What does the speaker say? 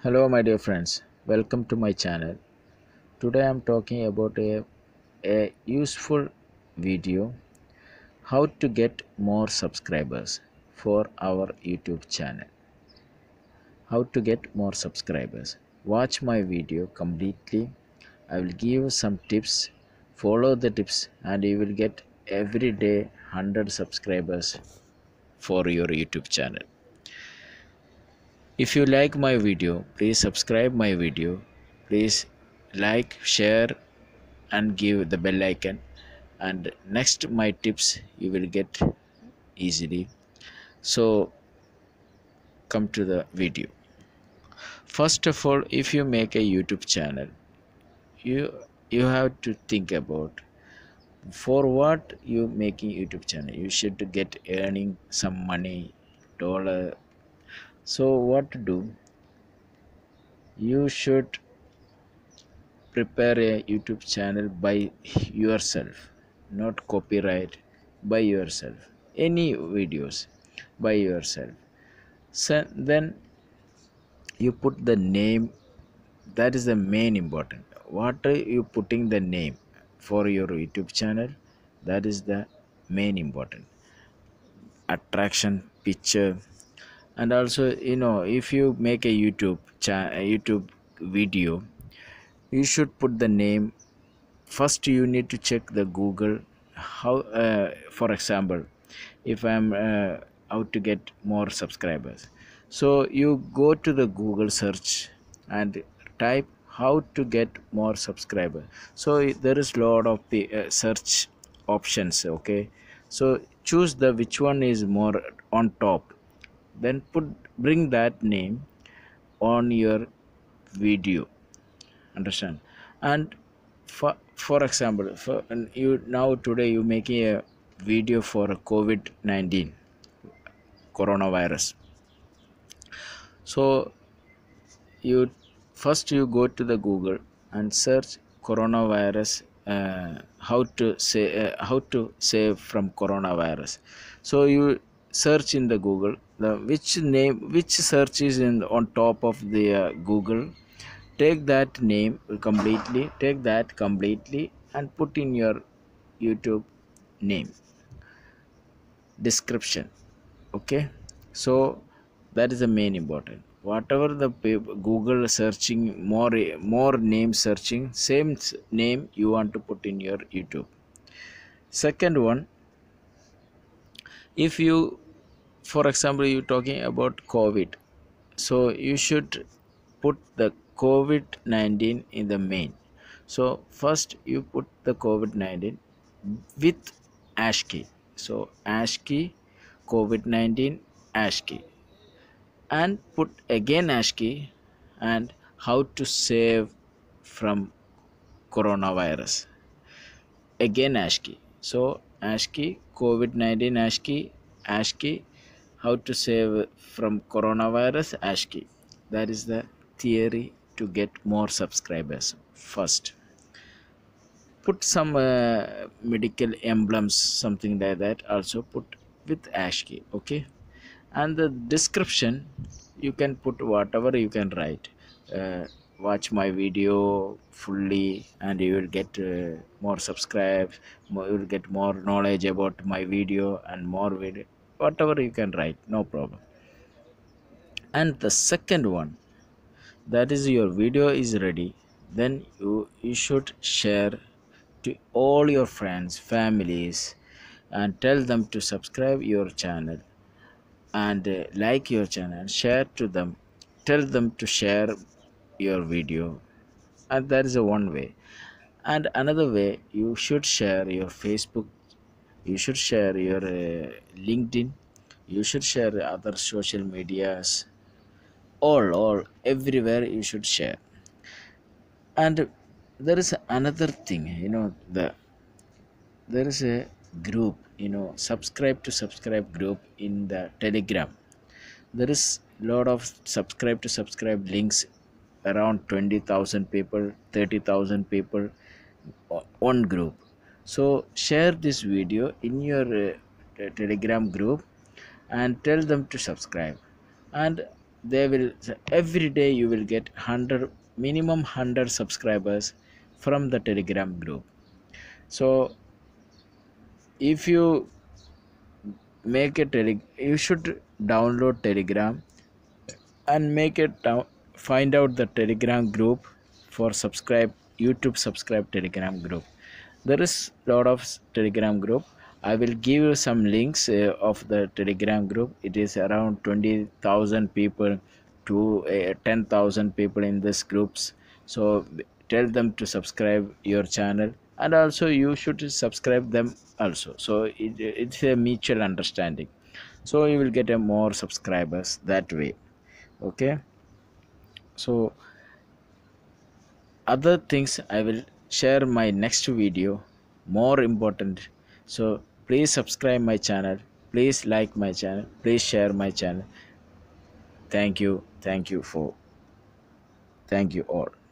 Hello, my dear friends. Welcome to my channel. Today I'm talking about a useful video how to get more subscribers for our YouTube channel. How to get more subscribers. Watch my video completely. I will give you some tips. Follow the tips, and you will get every day 100 subscribers for your YouTube channel. If you like my video, please subscribe my video. Please like, share and give the bell icon, and next my tips you will get easily. So come to the video. First of all, if you make a YouTube channel, you you have to think about for what you making YouTube channel. You should get earning some money, dollar. So what to do? You should prepare a YouTube channel by yourself, not copyright, by yourself. Any videos by yourself. So then you put the name. That is the main important. What are you putting the name for your YouTube channel? That is the main important. Attraction, picture, and also if you make a YouTube video, you should put the name. First you need to check the Google. How for example, if I'm out to get more subscribers, so you go to the Google search and type how to get more subscribers. So there is lot of search options. Okay, so choose the which one is more on top, then bring that name on your video. Understand? And for example, for and you now today you making a video for COVID-19 coronavirus. So you first you go to the Google and search coronavirus, how to save from coronavirus. So you search in the Google the which search is in on top of the Google. Take that completely and put in your YouTube name description. Okay, so that is the main important. Whatever the Google searching, more name searching, same name you want to put in your YouTube. Second one, if you, for example, you talking about COVID, so you should put the COVID-19 in the main. So first you put the COVID-19 with ASCII. So ASCII COVID-19 ASCII, and put again ASCII and how to save from coronavirus, again ASCII. So ASCII COVID-19 ASCII how to save from coronavirus ASCII. That is the theory to get more subscribers. First put some medical emblems, something like that, also put with ASCII. Okay, and the description you can put whatever you can write. Watch my video fully and you will get more subscribes, you will get more knowledge about my video and more video, whatever you can write, no problem. And the second one, that is your video is ready, then you should share to all your friends, families, and tell them to subscribe your channel and like your channel, share to them, tell them to share your video. And that is a one way. And another way, you should share your Facebook, you should share your LinkedIn, you should share other social medias, all everywhere you should share. And there is another thing, there is a group, subscribe group in the Telegram. There is lot of subscribe links, around 20,000 people, 30,000 people one group. So share this video in your Telegram group and tell them to subscribe. And they will, every day you will get 100, minimum 100 subscribers from the Telegram group. So if you make a you should download Telegram and make it down, find out the Telegram group for subscribe, YouTube subscribe Telegram group. There is lot of Telegram group. I will give you some links of the Telegram group. It is around 20,000 people to 10,000 people in this groups. So tell them to subscribe your channel, and also you should subscribe them also. So it's a mutual understanding, so you will get a more subscribers that way. Okay, so other things I will share my next video, more important. So please subscribe my channel, please like my channel, please share my channel. Thank you, thank you all.